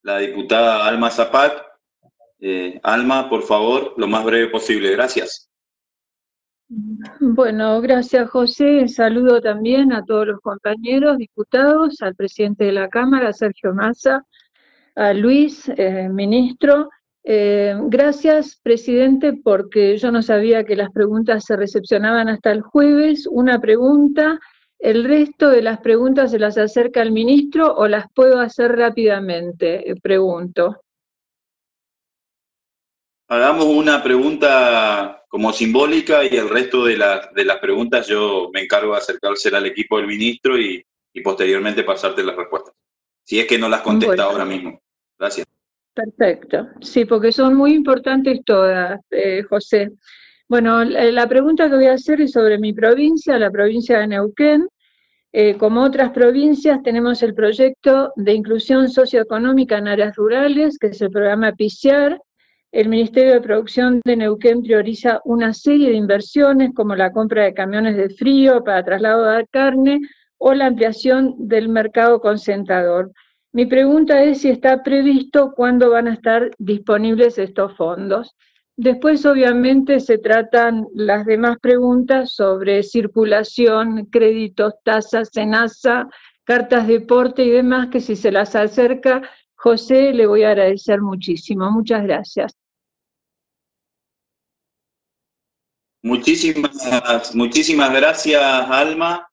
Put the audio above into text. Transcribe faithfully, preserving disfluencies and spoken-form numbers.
la diputada Alma Zapat. Eh, Alma, por favor, lo más breve posible. Gracias. Bueno, gracias José. Saludo también a todos los compañeros diputados, al presidente de la Cámara, Sergio Massa, a Luis, eh, ministro. Eh, gracias, presidente, porque yo no sabía que las preguntas se recepcionaban hasta el jueves. Una pregunta, el resto de las preguntas se las acerca el ministro o las puedo hacer rápidamente, eh, pregunto. Hagamos una pregunta como simbólica y el resto de, la, de las preguntas yo me encargo de acercársela al equipo del ministro y, y posteriormente pasarte las respuestas. Si es que no las contesta Bueno, ahora mismo. Gracias. perfecto. Sí, porque son muy importantes todas, eh, José. Bueno, la, la pregunta que voy a hacer es sobre mi provincia, la provincia de Neuquén. Eh, como otras provincias, tenemos el proyecto de inclusión socioeconómica en áreas rurales, que es el programa PICIAR. El Ministerio de Producción de Neuquén prioriza una serie de inversiones, como la compra de camiones de frío para traslado de carne o la ampliación del mercado concentrador. Mi pregunta es si está previsto cuándo van a estar disponibles estos fondos. Después, obviamente, se tratan las demás preguntas sobre circulación, créditos, tasas, SENASA, cartas de porte y demás, que si se las acerca, José, le voy a agradecer muchísimo. Muchas gracias. Muchísimas, muchísimas gracias, Alma.